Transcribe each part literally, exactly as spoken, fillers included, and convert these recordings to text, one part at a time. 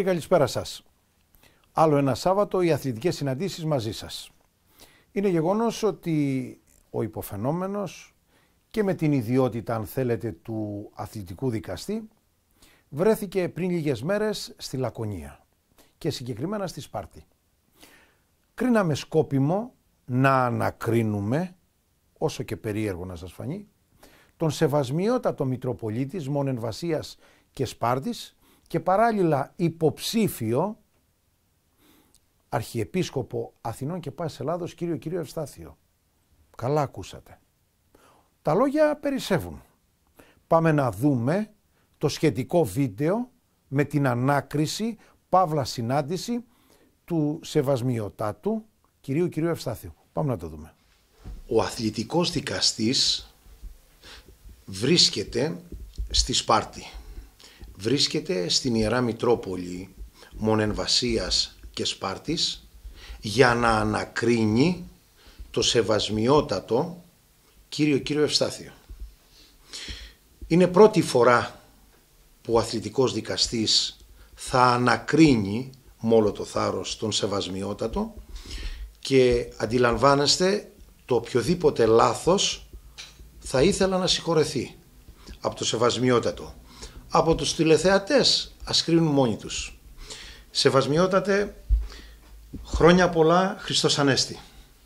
καλησπέρα σας. Άλλο ένα Σάββατο οι αθλητικές συναντήσεις μαζί σας. Είναι γεγονός ότι ο υποφαινόμενος και με την ιδιότητα, αν θέλετε, του αθλητικού δικαστή βρέθηκε πριν λίγες μέρες στη Λακωνία και συγκεκριμένα στη Σπάρτη. Κρίναμε σκόπιμο να ανακρίνουμε, όσο και περίεργο να σας φανεί, τον σεβασμιότατο Μητροπολίτης Μόνεν Βασίας και Σπάρτης και παράλληλα υποψήφιο Αρχιεπίσκοπο Αθηνών και Πάσης Ελλάδος κύριο κύριο Ευστάθιο. Καλά ακούσατε. Τα λόγια περισσεύουν. Πάμε να δούμε το σχετικό βίντεο με την ανάκριση, παύλα συνάντηση του σεβασμιωτάτου κυρίου κυρίου Ευστάθιου. Πάμε να το δούμε. Ο αθλητικός δικαστής βρίσκεται στη Σπάρτη. Βρίσκεται στην Ιερά Μητρόπολη Μόνεν Βασίας και Σπάρτης για να ανακρίνει το σεβασμιότατο κύριο κύριο Ευστάθιο. Είναι πρώτη φορά που ο αθλητικός δικαστής θα ανακρίνει με όλο το θάρρος τον σεβασμιότατο και αντιλαμβάνεστε το οποιοδήποτε λάθος θα ήθελα να συγχωρεθεί από το σεβασμιότατο. Από τους τηλεθεατές ας κρίνουν μόνοι τους. Σεβασμιότατε, χρόνια πολλά, Χριστός Ανέστη.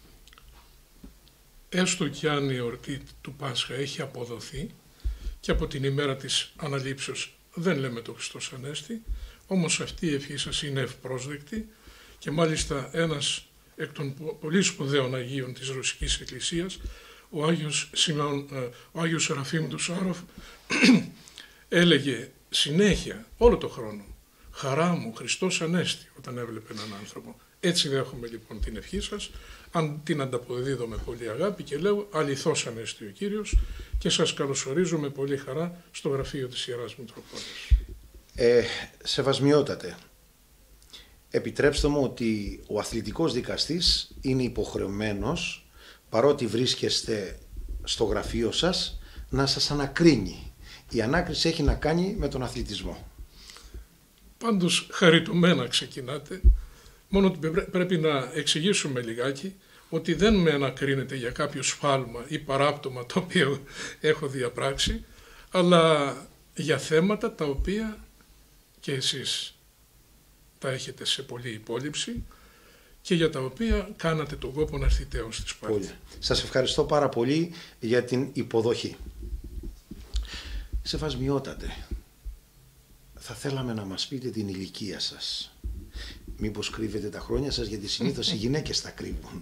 Έστω κι αν η εορτή του Πάσχα έχει αποδοθεί και από την ημέρα της αναλήψεως δεν λέμε το Χριστός Ανέστη, όμως αυτή η ευχή σας είναι ευπρόσδεκτη και μάλιστα ένας εκ των πολύ σπουδαίων Αγίων της Ρωσικής Εκκλησίας, ο Άγιος, Σιμεών, ο Άγιος Σεραφείμ του Σάροφ, έλεγε συνέχεια όλο το χρόνο «Χαρά μου, Χριστός Ανέστη» όταν έβλεπε έναν άνθρωπο. Έτσι δέχομαι λοιπόν την ευχή σας, αν την ανταποδίδω με πολύ αγάπη και λέω «Αληθώς Ανέστη ο Κύριος» και σας καλωσορίζω με πολύ χαρά στο γραφείο της Ιεράς Μητροπόλεως. Ε, σεβασμιότατε, επιτρέψτε μου ότι ο αθλητικός δικαστής είναι υποχρεωμένος, παρότι βρίσκεστε στο γραφείο σας, να σας ανακρίνει. Η ανάκριση έχει να κάνει με τον αθλητισμό. Πάντως χαριτωμένα ξεκινάτε, μόνο ότι πρέπει να εξηγήσουμε λιγάκι ότι δεν με ανακρίνεται για κάποιο σφάλμα ή παράπτωμα το οποίο έχω διαπράξει, αλλά για θέματα τα οποία και εσείς τα έχετε σε πολλή υπόλοιψη και για τα οποία κάνατε τον κόπο να έρθετε ως τη Σπάρτη. Σας ευχαριστώ πάρα πολύ για την υποδοχή. Σεβασμιότατε, θα θέλαμε να μας πείτε την ηλικία σας. Μήπως κρύβετε τα χρόνια σας, γιατί συνήθως οι γυναίκες τα κρύβουν.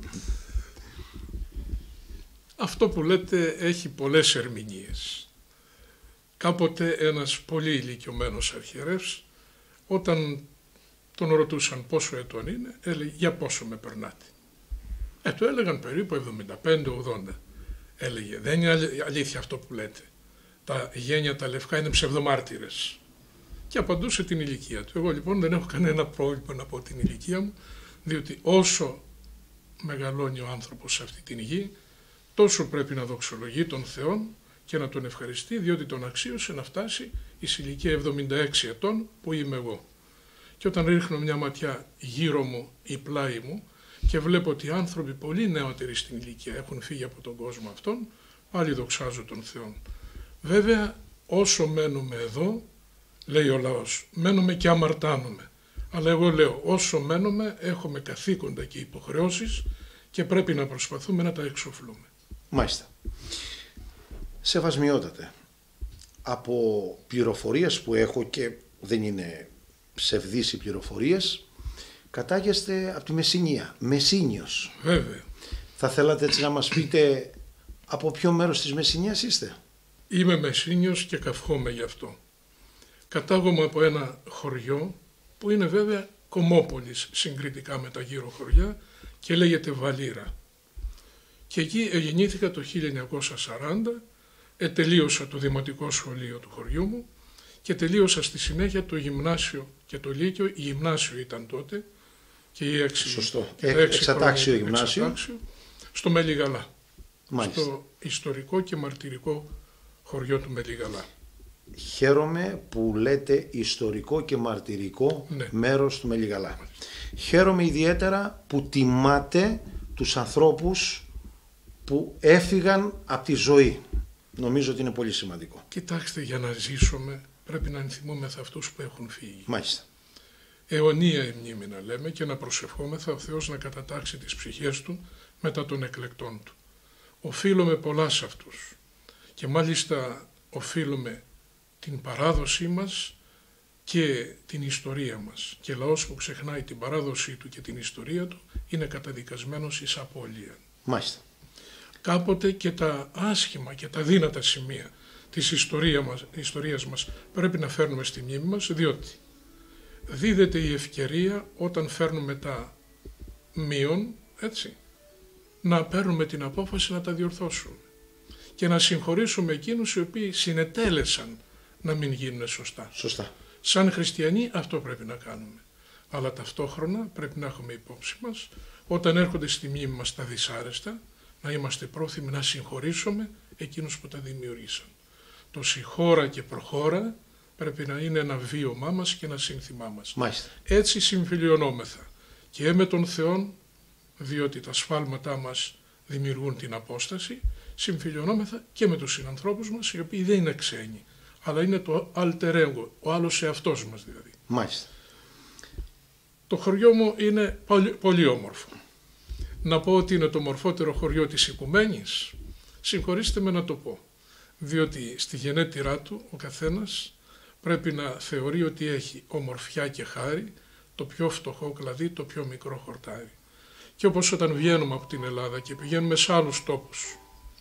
Αυτό που λέτε έχει πολλές ερμηνείες. Κάποτε ένας πολύ ηλικιωμένος αρχιερεύς, όταν τον ρωτούσαν πόσο ετών είναι, έλεγε «Για πόσο με περνάτε?» Ε, του έλεγαν περίπου εβδομήντα πέντε ογδόντα. Έλεγε «Δεν είναι αλήθεια αυτό που λέτε. Τα γένια τα λευκά είναι ψευδομάρτυρες». Και απαντούσε την ηλικία του. Εγώ λοιπόν δεν έχω κανένα πρόβλημα να πω την ηλικία μου, διότι όσο μεγαλώνει ο άνθρωπος σε αυτή την γη, τόσο πρέπει να δοξολογεί τον Θεόν και να τον ευχαριστεί, διότι τον αξίωσε να φτάσει εις ηλικία εβδομήντα έξι ετών που είμαι εγώ. Και όταν ρίχνω μια ματιά γύρω μου ή πλάι μου και βλέπω ότι άνθρωποι πολύ νεότεροι στην ηλικία έχουν φύγει από τον κόσμο αυτόν, πάλι δοξάζω τον Θεόν. Βέβαια, όσο μένουμε εδώ, λέει ο λαός, μένουμε και αμαρτάνουμε. Αλλά εγώ λέω, όσο μένουμε έχουμε καθήκοντα και υποχρεώσεις και πρέπει να προσπαθούμε να τα εξοφλούμε. Μάλιστα. Σεβασμιότατε, από πληροφορίες που έχω και δεν είναι ψευδείς οι πληροφορίες, κατάγεστε από τη Μεσσηνία, Μεσσήνιος. Βέβαια. Θα θέλατε έτσι να μας πείτε από ποιο μέρος της Μεσσηνίας είστε? Είμαι Μεσσήνιος και καυχόμαι γι' αυτό. Κατάγομαι από ένα χωριό που είναι βέβαια κομμόπολης συγκριτικά με τα γύρω χωριά και λέγεται Βαλήρα. Και εκεί γεννήθηκα το χίλια εννιακόσια σαράντα, ετελείωσα το δημοτικό σχολείο του χωριού μου και τελείωσα στη συνέχεια το γυμνάσιο και το λύκειο. Η γυμνάσιο ήταν τότε και η έξι, Σωστό. και Ε, εξατάξιο γυμνάσιο. εξατάξιο, στο Μελιγαλά. Μάλιστα. Στο ιστορικό και μαρτυρικό χωριό του Μελιγαλά. χαίρομαι που λέτε ιστορικό και μαρτυρικό ναι. μέρος του Μελιγαλά. Χαίρομαι ιδιαίτερα που τιμάτε τους ανθρώπους που έφυγαν από τη ζωή. Νομίζω ότι είναι πολύ σημαντικό. Κοιτάξτε, για να ζήσουμε πρέπει να ενθυμούμεθα αυτούς που έχουν φύγει. Μάλιστα. Αιωνία η μνήμη να λέμε και να προσευχόμεθα ο Θεός να κατατάξει τις ψυχές του μετά των εκλεκτών του. Οφείλουμε πολλά σε αυτούς και μάλιστα οφείλουμε την παράδοσή μας και την ιστορία μας. Και λαός που ξεχνάει την παράδοσή του και την ιστορία του είναι καταδικασμένος εις απώλεια. Μάλιστα. Κάποτε και τα άσχημα και τα δύνατα σημεία της ιστορίας μας, ιστορίας μας πρέπει να φέρνουμε στη μνήμη μας, διότι δίδεται η ευκαιρία όταν φέρνουμε τα μείον, έτσι, να παίρνουμε την απόφαση να τα διορθώσουμε και να συγχωρήσουμε εκείνους οι οποίοι συνετέλεσαν να μην γίνουν σωστά. Σωστά. Σαν χριστιανοί αυτό πρέπει να κάνουμε. Αλλά ταυτόχρονα πρέπει να έχουμε υπόψη μας, όταν έρχονται στη μνήμη μας τα δυσάρεστα, να είμαστε πρόθυμοι να συγχωρήσουμε εκείνους που τα δημιουργήσαν. Το συγχώρα και προχώρα πρέπει να είναι ένα βίωμά μας και ένα σύνθημά μας. Μάλιστα. Έτσι συμφιλιωνόμεθα και με τον Θεόν, διότι τα σφάλματά μας δημιουργούν την απόσταση, συμφιλιωνόμεθα και με τους συνανθρώπους μας, οι οποίοι δεν είναι ξένοι, αλλά είναι το alter ego, ο άλλος εαυτός μας δηλαδή. Μάλιστα. Το χωριό μου είναι πολύ, πολύ όμορφο. Να πω ότι είναι το μορφότερο χωριό της Οικουμένης, συγχωρήστε με να το πω, διότι στη γενέτειρά του ο καθένας πρέπει να θεωρεί ότι έχει ομορφιά και χάρη, το πιο φτωχό κλαδί, το πιο μικρό χορτάρι. Και όπως όταν βγαίνουμε από την Ελλάδα και πηγαίνουμε σε άλλους τόπους,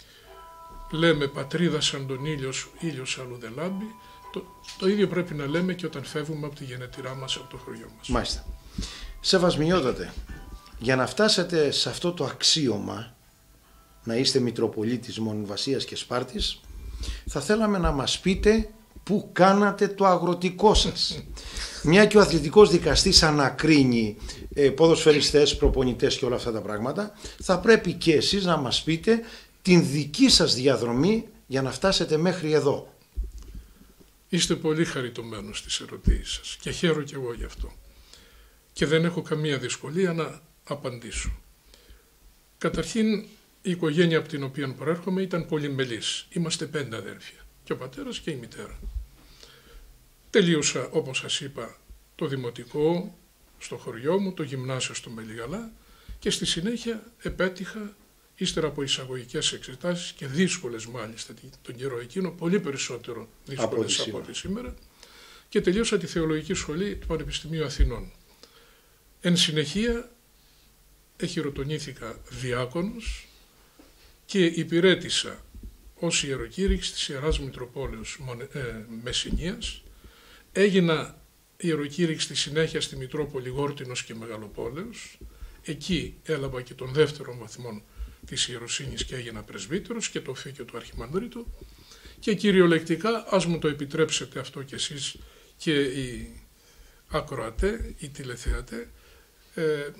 λέμε πατρίδα σαν τον ήλιο σου, ήλιος αλλού δεν λάμπει, το, το ίδιο πρέπει να λέμε και όταν φεύγουμε από τη γενετηρά μας, από το χωριό μας. Μάλιστα. Σεβασμιότατε, για να φτάσετε σε αυτό το αξίωμα, να είστε Μητροπολίτης Μονοβασίας και Σπάρτης, θα θέλαμε να μας πείτε πού κάνατε το αγροτικό σας. Μια και ο αθλητικός δικαστής ανακρίνει ε, ποδοσφαιριστές, προπονητές και όλα αυτά τα πράγματα, θα πρέπει και εσείς να μας πείτε την δική σας διαδρομή για να φτάσετε μέχρι εδώ. Είστε πολύ χαριτωμένος στις ερωτήσεις σας και χαίρομαι και εγώ γι' αυτό. Και δεν έχω καμία δυσκολία να απαντήσω. Καταρχήν, η οικογένεια από την οποία προέρχομαι ήταν πολυμελής. Είμαστε πέντε αδέρφια, και ο πατέρας και η μητέρα. Τελείωσα, όπως σας είπα, το δημοτικό στο χωριό μου, το γυμνάσιο στο Μελιγαλά και στη συνέχεια επέτυχα, ύστερα από εισαγωγικές εξετάσεις και δύσκολες μάλιστα τον καιρό εκείνο, πολύ περισσότερο δύσκολες από ό,τι σήμερα, και τελείωσα τη Θεολογική Σχολή του Πανεπιστημίου Αθηνών. Εν συνεχεία εχειροτονήθηκα διάκονος και υπηρέτησα ως ιεροκήρυξ της Ιεράς Μητροπόλεως ε, Μεσσηνίας. Έγινα ιεροκήρυξ στη συνέχεια στη Μητρόπολη Γόρτινος και Μεγαλοπόλεως. Εκεί έλαβα και τον δεύτερο βαθμό της ιεροσύνης και έγινα πρεσβύτερος και το φύκιο του Αρχιμανδρίτου. Και κυριολεκτικά, ας μου το επιτρέψετε αυτό κι εσείς και οι ακροατέ, οι τηλεθεατέ, ε,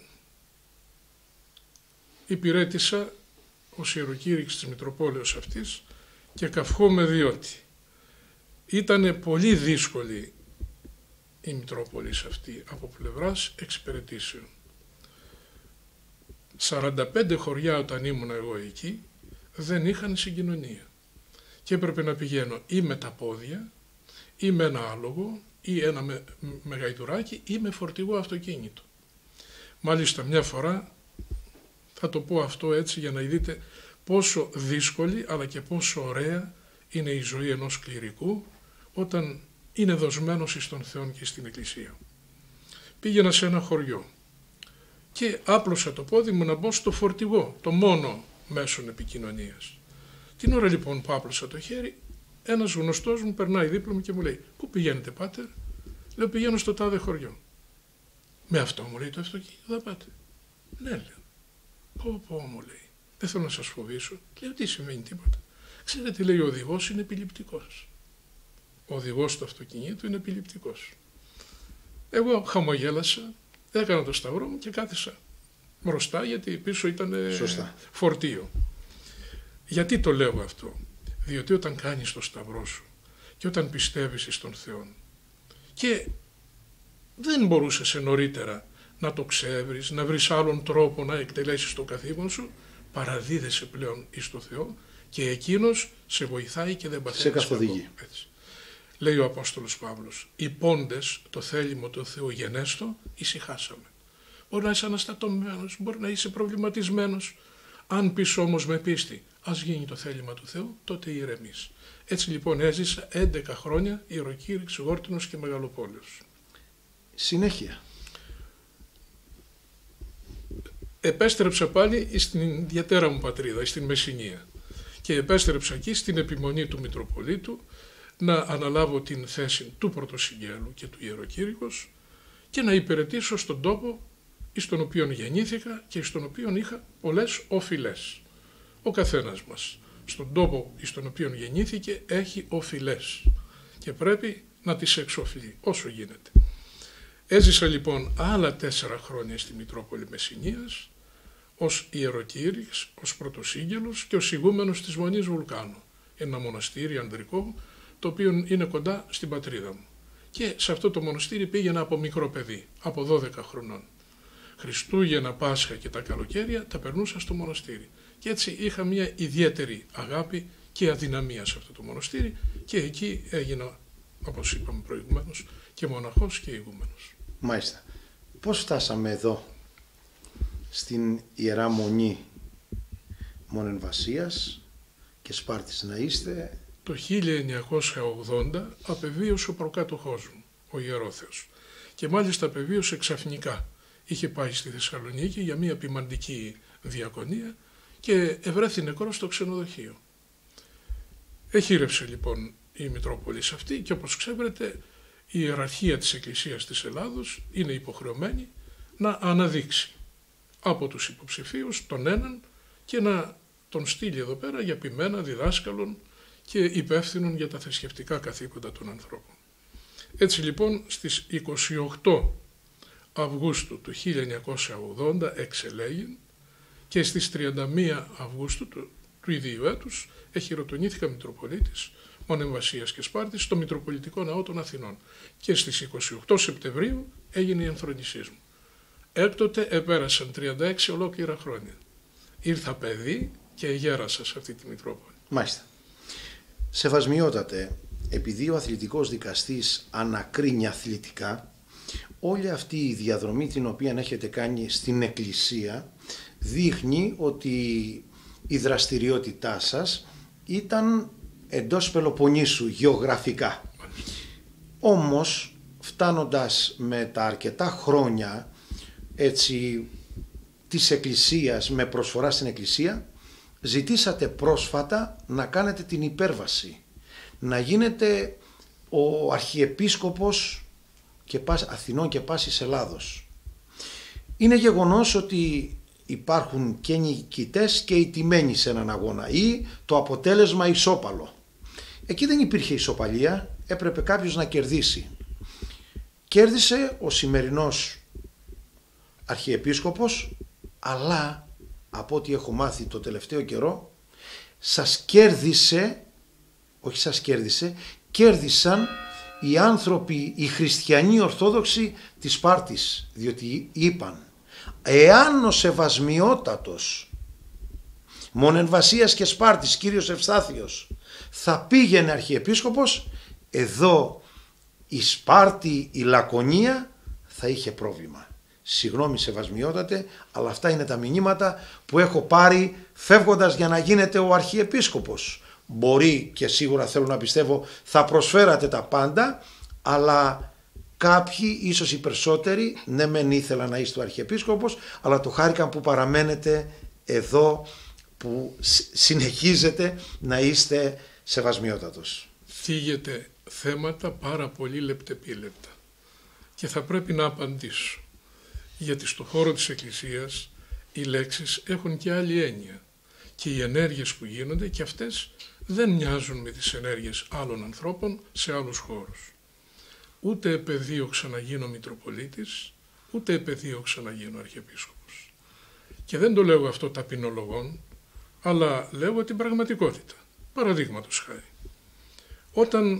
υπηρέτησα ως ιεροκήρυξ της Μητροπόλεως αυτής και καυχόμαι διότι ήταν πολύ δύσκολη η Μητρόπολη αυτή από πλευράς εξυπηρετήσεων. σαράντα πέντε χωριά όταν ήμουν εγώ εκεί δεν είχαν συγκοινωνία και έπρεπε να πηγαίνω ή με τα πόδια ή με ένα άλογο ή ένα με, με γαϊδουράκι ή με φορτηγό αυτοκίνητο. Μάλιστα μια φορά, θα το πω αυτό έτσι για να δείτε πόσο δύσκολη αλλά και πόσο ωραία είναι η ζωή ενός κληρικού όταν είναι δοσμένος εις τον Θεό και στην Εκκλησία. Πήγαινα σε ένα χωριό και άπλωσα το πόδι μου να μπω στο φορτηγό, το μόνο μέσον επικοινωνίας. Την ώρα λοιπόν που άπλωσα το χέρι, ένας γνωστός μου περνάει δίπλα μου και μου λέει «Πού πηγαίνετε πάτερ?» Λέω «Πηγαίνω στο τάδε χωριό». «Με αυτό?» μου λέει «Το αυτοκίνητο θα πάτε?» «Ναι», λέω. «Πω πω», μου λέει, «δεν θέλω να σας φοβήσω». Λέω «Τι σημαίνει τίποτα?» «Ξέρετε», λέει, «ο οδηγός είναι επιληπτικός». Ο οδηγός του αυτοκινήτου είναι επιληπτικός. Εγώ χαμογέλασα, έκανα το σταυρό μου και κάθισα μπροστά γιατί πίσω ήταν Σωστά. φορτίο. Γιατί το λέω αυτό? Διότι όταν κάνεις το σταυρό σου και όταν πιστεύεις εις τον Θεό και δεν μπορούσες νωρίτερα να το ξέβρεις, να βρεις άλλον τρόπο να εκτελέσεις το καθήκον σου, παραδίδεσαι πλέον εις τον Θεό και εκείνος σε βοηθάει και δεν παθαίνεις. Σε καθοδηγεί. Λέει ο Απόστολος Παύλος, οι πόντες το θέλημα του Θεού γενέστο, ησυχάσαμε. Μπορεί να είσαι αναστατωμένος, μπορεί να είσαι προβληματισμένος. Αν πεις όμως με πίστη, ας γίνει το θέλημα του Θεού, τότε ηρεμείς. Έτσι λοιπόν έζησα έντεκα χρόνια ιεροκήρυξ, Γόρτινος και Μεγαλοπόλεως. Συνέχεια. Επέστρεψα πάλι στην ιδιαίτερα μου πατρίδα, στην Μεσσηνία. Και επέστρεψα εκεί στην επιμονή του Μητροπολίτου να αναλάβω την θέση του Πρωτοσυγγέλου και του Ιεροκήρυκος και να υπηρετήσω στον τόπο στον οποίο γεννήθηκα και στον οποίο είχα πολλές οφειλές. Ο καθένας μας στον τόπο στον οποίο γεννήθηκε έχει οφειλές και πρέπει να τις εξοφλεί όσο γίνεται. Έζησα λοιπόν άλλα τέσσερα χρόνια στη Μητρόπολη Μεσσηνίας ως ιεροκήρυξ, ως πρωτοσύγγελος και ως ηγούμενος της Μονής Βουλκάνου, ένα μοναστήρι ανδρικό το οποίο είναι κοντά στην πατρίδα μου. Και σε αυτό το μοναστήρι πήγαινα από μικρό παιδί, από δώδεκα χρονών. Χριστούγεννα, Πάσχα και τα καλοκαίρια τα περνούσα στο μοναστήρι. Και έτσι είχα μια ιδιαίτερη αγάπη και αδυναμία σε αυτό το μοναστήρι και εκεί έγινα, όπως είπαμε προηγουμένως, και μοναχός και ηγούμενος. Μάλιστα. Πώς φτάσαμε εδώ, στην Ιερά Μονή Μονενβασίας και Σπάρτης να είστε? Το χίλια εννιακόσια ογδόντα απεβίωσε ο προκάτοχός μου, ο Ιερόθεος. Και μάλιστα απεβίωσε ξαφνικά. Είχε πάει στη Θεσσαλονίκη για μια ποιμαντική διακονία και ευρέθη νεκρός στο ξενοδοχείο. Εχείρευσε λοιπόν η Μητρόπολη αυτή και όπως ξέρετε η ιεραρχία της Εκκλησίας της Ελλάδος είναι υποχρεωμένη να αναδείξει από τους υποψηφίους τον έναν και να τον στείλει εδώ πέρα για ποιμένα διδάσκαλων και υπεύθυνων για τα θρησκευτικά καθήκοντα των ανθρώπων. Έτσι λοιπόν στις είκοσι οκτώ Αυγούστου του χίλια εννιακόσια ογδόντα εξελέγην και στις τριάντα μία Αυγούστου του, του ίδιου έτους εχειροτονήθηκα Μητροπολίτης Μονεμβασίας και Σπάρτης στο Μητροπολιτικό Ναό των Αθηνών και στις είκοσι οκτώ Σεπτεμβρίου έγινε η ενθρονησής μου. Έκτοτε επέρασαν τριάντα έξι ολόκληρα χρόνια. Ήρθα παιδί και γέρασα σε αυτή τη Μητρόπολη. Μάλιστα. Σεβασμιότατε, επειδή ο αθλητικός δικαστής ανακρίνει αθλητικά, όλη αυτή η διαδρομή την οποία έχετε κάνει στην Εκκλησία δείχνει ότι η δραστηριότητά σας ήταν εντός Πελοποννήσου γεωγραφικά. Όμως φτάνοντας με τα αρκετά χρόνια έτσι της Εκκλησίας, με προσφορά στην Εκκλησία, ζητήσατε πρόσφατα να κάνετε την υπέρβαση, να γίνετε ο Αρχιεπίσκοπος και Αθηνών και πάσης Ελλάδος. Είναι γεγονός ότι υπάρχουν και νικητές και ηττημένοι σε έναν αγώνα ή το αποτέλεσμα ισόπαλο. Εκεί δεν υπήρχε ισοπαλία, έπρεπε κάποιος να κερδίσει. Κέρδισε ο σημερινός Αρχιεπίσκοπος, αλλά από ό,τι έχω μάθει το τελευταίο καιρό, σας κέρδισε, όχι σας κέρδισε, κέρδισαν οι άνθρωποι, οι χριστιανοί Ορθόδοξοι της Σπάρτης, διότι είπαν, εάν ο Σεβασμιότατος Μονενβασίας και Σπάρτης, κύριος Ευστάθιος, θα πήγαινε Αρχιεπίσκοπος, εδώ η Σπάρτη, η Λακωνία θα είχε πρόβλημα. Συγγνώμη Σεβασμιότατε, αλλά αυτά είναι τα μηνύματα που έχω πάρει φεύγοντας για να γίνετε ο Αρχιεπίσκοπος. Μπορεί και σίγουρα θέλω να πιστεύω θα προσφέρατε τα πάντα, αλλά κάποιοι, ίσως οι περισσότεροι, ναι μεν ήθελα να είστε ο Αρχιεπίσκοπος, αλλά το χάρηκαν που παραμένετε εδώ, που συνεχίζετε να είστε Σεβασμιότατος. Θίγεται θέματα πάρα πολύ λεπτεπίλεπτα και θα πρέπει να απαντήσω. Γιατί στο χώρο της Εκκλησίας οι λέξεις έχουν και άλλη έννοια και οι ενέργειες που γίνονται και αυτές δεν μοιάζουν με τις ενέργειες άλλων ανθρώπων σε άλλους χώρους. Ούτε επεδίωξα να γίνω Μητροπολίτης, ούτε επεδίωξα να γίνω Αρχιεπίσκοπος. Και δεν το λέω αυτό ταπεινολογών, αλλά λέω την πραγματικότητα. Παραδείγματος χάρη. Όταν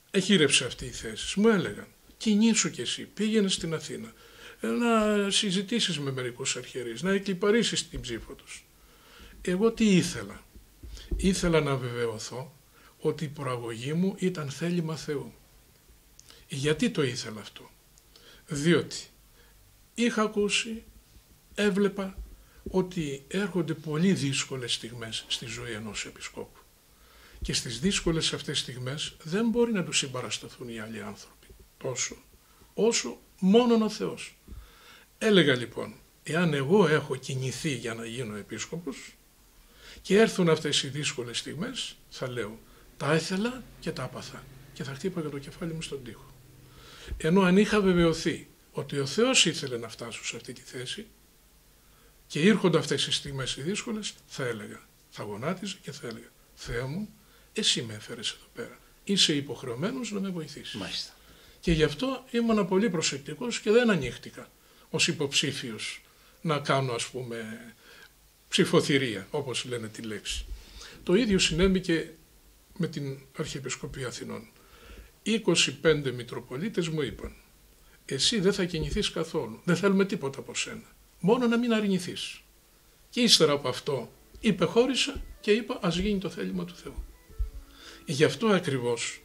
εχείρευσε αυτή η θέση. Μου έλεγαν, κινήσου κι εσύ, πήγαινε στην Αθήνα, να συζητήσεις με μερικούς αρχιερείς, να εκλιπαρίσεις την ψήφο τους. Εγώ τι ήθελα. Ήθελα να βεβαιωθώ ότι η προαγωγή μου ήταν θέλημα Θεού. Γιατί το ήθελα αυτό? Διότι είχα ακούσει, έβλεπα ότι έρχονται πολύ δύσκολες στιγμές στη ζωή ενός επισκόπου. Και στις δύσκολες αυτές στιγμές δεν μπορεί να τους συμπαρασταθούν οι άλλοι άνθρωποι τόσο όσο μόνον ο Θεός. Έλεγα λοιπόν, εάν εγώ έχω κινηθεί για να γίνω επίσκοπος και έρθουν αυτές οι δύσκολες στιγμές, θα λέω, τα ήθελα και τα άπαθα και θα χτύπαγα το κεφάλι μου στον τοίχο. Ενώ αν είχα βεβαιωθεί ότι ο Θεός ήθελε να φτάσω σε αυτή τη θέση και ήρχονται αυτές οι στιγμές οι δύσκολες, θα έλεγα, θα γονάτιζα και θα έλεγα, Θεέ μου, εσύ με έφερες εδώ πέρα, είσαι υποχρεωμένος να με βοηθήσεις. Μάλιστα. Και γι' αυτό ήμουν πολύ προσεκτικός και δεν ανοίχτηκα ως υποψήφιος να κάνω, ας πούμε, ψηφοθυρία, όπως λένε τη λέξη. Το ίδιο συνέβη και με την Αρχιεπισκοπή Αθηνών. είκοσι πέντε Μητροπολίτες μου είπαν, εσύ δεν θα κινηθείς καθόλου, δεν θέλουμε τίποτα από σένα, μόνο να μην αρνηθείς. Και ύστερα από αυτό υπεχώρησα και είπα, ας γίνει το θέλημα του Θεού. Γι' αυτό ακριβώς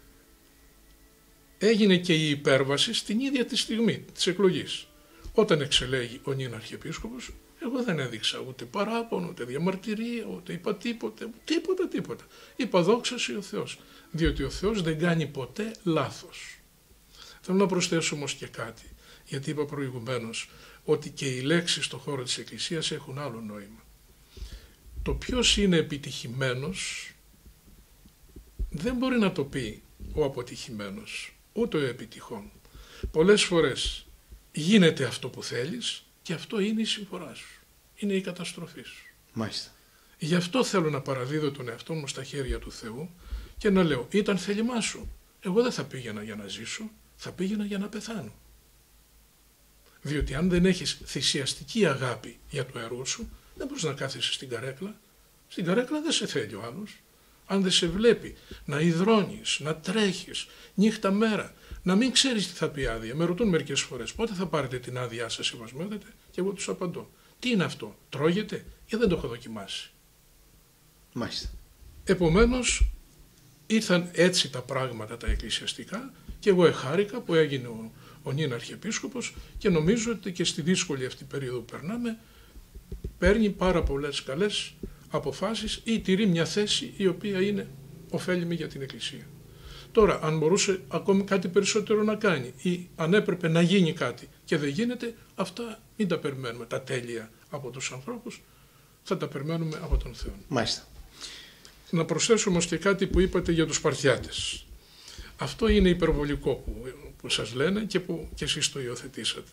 έγινε και η υπέρβαση στην ίδια τη στιγμή της εκλογής. Όταν εξελέγει ο νυν Αρχιεπίσκοπος, εγώ δεν έδειξα ούτε παράπονο, ούτε διαμαρτυρία, ούτε είπα τίποτε, τίποτα, τίποτα. Είπα δόξα σοι ο Θεός, διότι ο Θεός δεν κάνει ποτέ λάθος. Θέλω να προσθέσω όμως και κάτι, γιατί είπα προηγουμένως ότι και οι λέξεις στον χώρο της Εκκλησίας έχουν άλλο νόημα. Το ποιος είναι επιτυχημένος δεν μπορεί να το πει ο αποτυχημένος, ούτε ο επιτυχών. Πολλές φορές γίνεται αυτό που θέλεις και αυτό είναι η συμφορά σου, είναι η καταστροφή σου. Μάλιστα. Γι' αυτό θέλω να παραδίδω τον εαυτό μου στα χέρια του Θεού και να λέω, ήταν θέλημά σου, εγώ δεν θα πήγαινα για να ζήσω, θα πήγαινα για να πεθάνω. Διότι αν δεν έχεις θυσιαστική αγάπη για το έργο σου, δεν μπορείς να κάθεσαι στην καρέκλα. Στην καρέκλα δεν σε θέλει ο άλλος. Αν δεν σε βλέπει να υδρώνεις, να τρέχεις νύχτα μέρα, να μην ξέρεις τι θα πει άδεια. Με ρωτούν μερικές φορές πότε θα πάρετε την άδειά σας, σεβασμιότατε, και εγώ τους απαντώ. Τι είναι αυτό, τρώγεται, ή δεν το έχω δοκιμάσει. Μάλιστα. Επομένως ήρθαν έτσι τα πράγματα τα εκκλησιαστικά και εγώ εχάρηκα που έγινε ο, ο νυν Αρχιεπίσκοπος και νομίζω ότι και στη δύσκολη αυτή περίοδο που περνάμε παίρνει πάρα πολλές καλές αποφάσεις ή τηρεί μια θέση η οποία είναι ωφέλιμη για την Εκκλησία. Τώρα, αν μπορούσε ακόμη κάτι περισσότερο να κάνει ή αν έπρεπε να γίνει κάτι και δεν γίνεται, αυτά μην τα περιμένουμε τα τέλεια από τους ανθρώπους, θα τα περιμένουμε από τον Θεό. Μάλιστα. Να προσθέσω όμως και κάτι που είπατε για τους Σπαρτιάτες. Αυτό είναι υπερβολικό που, που σας λένε και που και εσείς το υιοθετήσατε.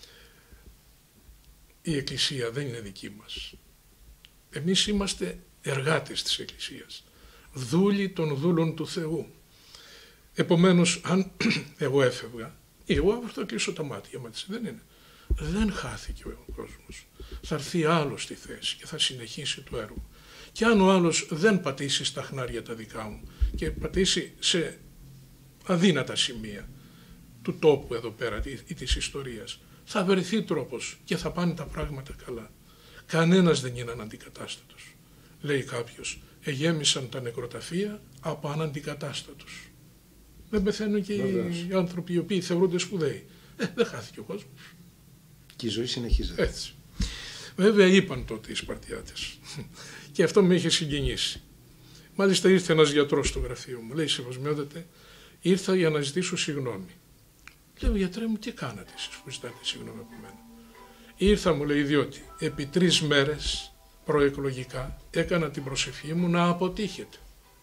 Η Εκκλησία δεν είναι δική μας. Εμείς είμαστε εργάτες της Εκκλησίας, δούλοι των δούλων του Θεού. Επομένως, αν εγώ έφευγα, ή εγώ θα κλείσω τα μάτια μου, έτσι δεν είναι. Δεν χάθηκε ο κόσμος. Θα έρθει άλλος στη θέση και θα συνεχίσει το έργο. Και αν ο άλλος δεν πατήσει στα χνάρια τα δικά μου και πατήσει σε αδύνατα σημεία του τόπου εδώ πέρα ή της ιστορίας, θα βρεθεί τρόπος και θα πάνε τα πράγματα καλά. Κανένας δεν είναι αναντικατάστατος. Λέει κάποιος, εγέμισαν τα νεκροταφεία από αναντικατάστατους. Δεν πεθαίνουν και Βεβαίως. Οι άνθρωποι οι οποίοι θεωρούνται σπουδαίοι. Ε, δεν χάθηκε ο κόσμος. Και η ζωή συνεχίζεται. Έτσι. Βέβαια είπαν τότε οι Σπαρτιάτες και αυτό με είχε συγκινήσει. Μάλιστα ήρθε ένας γιατρός στο γραφείο μου, λέει, σεβασμιότατε, ήρθα για να ζητήσω συγγνώμη. Λέω, γιατρέ μου, τι κάνατε εσείς που ζητάτε συγγνώμη από μένα? Ήρθα, μου λέει, διότι επί τρεις μέρες προεκλογικά έκανα την προσευχή μου να αποτύχετε.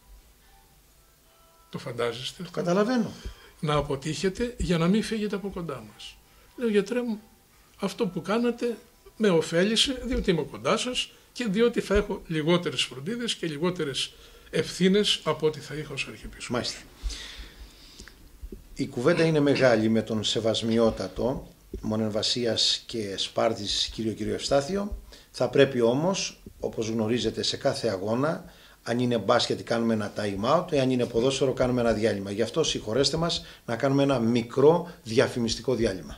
Το φαντάζεστε? Το καταλαβαίνω. Να αποτύχετε για να μην φύγετε από κοντά μας. Λέω, γιατρέ μου, αυτό που κάνατε με ωφέλισε διότι είμαι κοντά σας και διότι θα έχω λιγότερες φροντίδες και λιγότερες ευθύνες από ό,τι θα είχα ως Αρχιεπίσκοπος. Μάλιστα. Η κουβέντα είναι μεγάλη με τον σεβασμιότατο Μονενβασίας και Σπάρτης κύριο κύριο Ευστάθιο. Θα πρέπει όμως, όπως γνωρίζετε, σε κάθε αγώνα Αν είναι μπάσκετ κάνουμε ένα time out, αν είναι ποδόσφαιρο κάνουμε ένα διάλειμμα. Γι' αυτό συγχωρέστε μας να κάνουμε ένα μικρό διαφημιστικό διάλειμμα.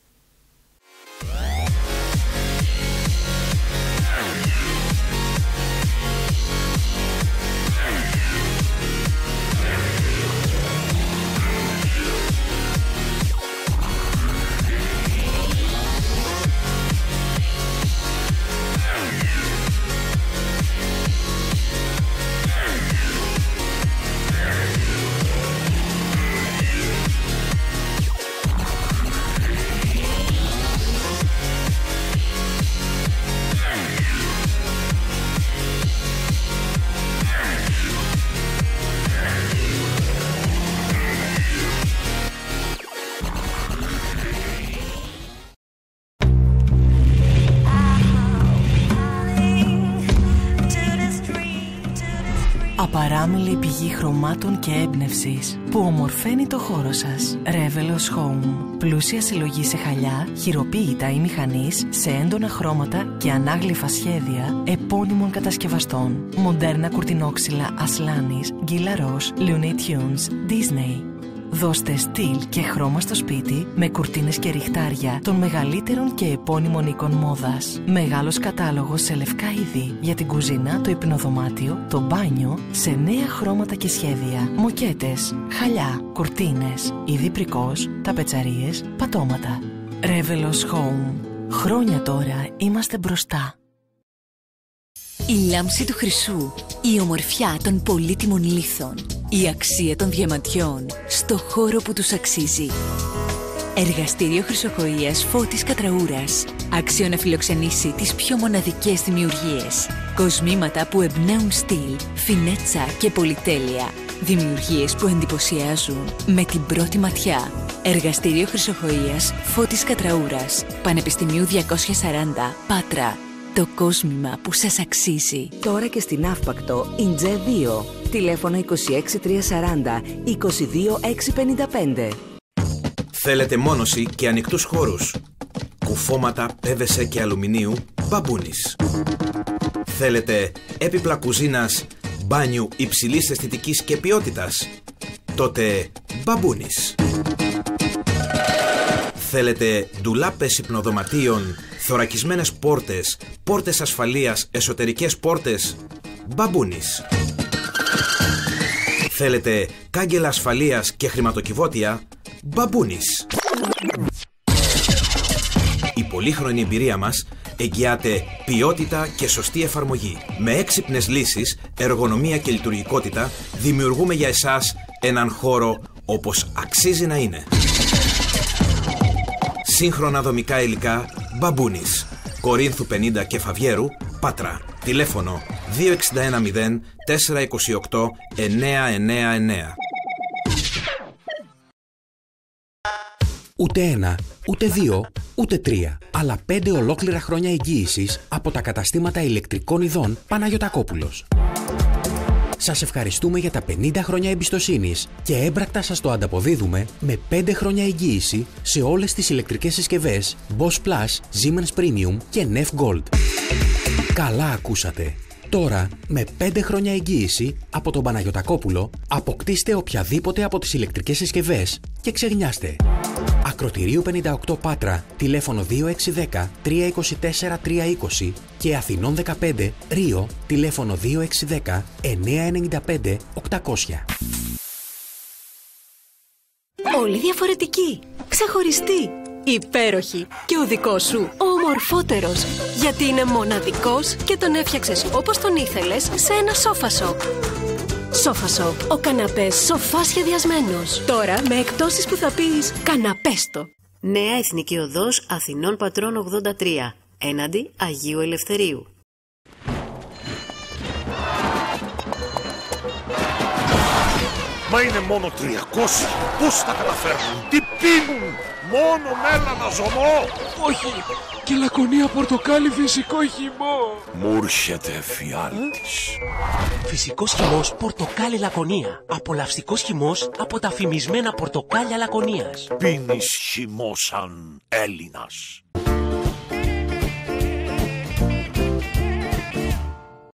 Απαράμιλη πηγή χρωμάτων και έμπνευσης που ομορφαίνει το χώρο σας. Revelos Home. Πλούσια συλλογή σε χαλιά, χειροποίητα ή μηχανής, σε έντονα χρώματα και ανάγλυφα σχέδια επώνυμων κατασκευαστών. Μοντέρνα κουρτινόξυλα Aslannis, Gila Roche, Looney Tunes, Disney. Δώστε στυλ και χρώμα στο σπίτι με κουρτίνες και ριχτάρια των μεγαλύτερων και επώνυμων οίκων μόδας. Μεγάλος κατάλογος σε λευκά είδη για την κουζίνα, το υπνοδωμάτιο, το μπάνιο, σε νέα χρώματα και σχέδια. Μοκέτες, χαλιά, κουρτίνες, είδη πρικός, ταπετσαρίες, πατώματα. Revelos Home. Χρόνια τώρα είμαστε μπροστά. Η λάμψη του χρυσού, η ομορφιά των πολύτιμων λίθων, η αξία των διαμαντιών στο χώρο που τους αξίζει. Εργαστήριο χρυσοχοΐας Φώτης Κατραούρας. Άξιο να φιλοξενήσει τις πιο μοναδικές δημιουργίες. Κοσμήματα που εμπνέουν στυλ, φινέτσα και πολυτέλεια. Δημιουργίες που εντυπωσιάζουν με την πρώτη ματιά. Εργαστήριο χρυσοχοΐας Φώτης Κατραούρας. Πανεπιστημίου διακόσια σαράντα, Πάτρα. Το κόσμημα που σας αξίζει. Τώρα και στην Αύπακτο, Ιντζέ δύο. Τηλέφωνο είκοσι έξι τριακόσια σαράντα είκοσι δύο εξακόσια πενήντα πέντε. Θέλετε μόνωση και ανοιχτούς χώρους. Κουφώματα πι βι σι και αλουμινίου Μπαμπούνις. Θέλετε έπιπλα κουζίνας, μπάνιου υψηλής αισθητικής και ποιότητας. Τότε Μπαμπούνις. Θέλετε ντουλάπες υπνοδωματίων, θωρακισμένες πόρτες, πόρτες ασφαλείας, εσωτερικές πόρτες. Μπαμπούνις. Θέλετε κάγκελα ασφαλείας και χρηματοκιβώτια. Μπαμπούνις. Η πολύχρονη εμπειρία μας εγγυάται ποιότητα και σωστή εφαρμογή. Με έξυπνες λύσεις, εργονομία και λειτουργικότητα δημιουργούμε για εσάς έναν χώρο όπως αξίζει να είναι. Σύγχρονα δομικά υλικά Μπαμπούνις. Κορίνθου πενήντα και Φαβιέρου, Πάτρα. Τηλέφωνο δύο έξι ένα μηδέν τέσσερα δύο οκτώ εννέα εννέα εννέα. Ούτε ένα, ούτε δύο, ούτε τρία, αλλά πέντε ολόκληρα χρόνια εγγύησης από τα καταστήματα ηλεκτρικών ειδών Παναγιωτακόπουλος. Σας ευχαριστούμε για τα πενήντα χρόνια εμπιστοσύνης και έμπρακτα σας το ανταποδίδουμε με πέντε χρόνια εγγύηση σε όλες τις ηλεκτρικές συσκευές Bosch Plus, Siemens Premium και νεφ Gold. Καλά ακούσατε! Τώρα, με πέντε χρόνια εγγύηση από τον Παναγιωτακόπουλο, αποκτήστε οποιαδήποτε από τις ηλεκτρικές συσκευές και ξεγνιάστε. Ακροτηρίου πενήντα οκτώ Πάτρα, τηλέφωνο δύο έξι ένα μηδέν τρία δύο τέσσερα τρία είκοσι και Αθηνών δεκαπέντε, Ρίο, τηλέφωνο δύο έξι ένα μηδέν εννέα εννέα πέντε οκτακόσια. Όλοι διαφορετικοί, ξεχωριστοί, υπέροχοι και ο δικός σου ο ομορφότερος. Γιατί είναι μοναδικός και τον έφτιαξες όπως τον ήθελες σε ένα σόφασο. Σόφασο, ο καναπές σοφά σχεδιασμένος. Τώρα με εκπτώσεις που θα πεις καναπέστο. Νέα Εθνική Οδός Αθηνών Πατρών ογδόντα τρία, έναντι Αγίου Ελευθερίου. Μα είναι μόνο τριακόσια. Πώς θα καταφέρνουν, τι πίνουν, μόνο μέλανα ζωμό. Όχι, και λακωνία πορτοκάλι φυσικό χυμό. Μου έρχεται εφιάλτης. Φυσικός χυμός πορτοκάλι λακωνία. Απολαυστικός χυμός από τα φημισμένα πορτοκάλια Λακωνίας. Πίνεις χυμό σαν Έλληνας.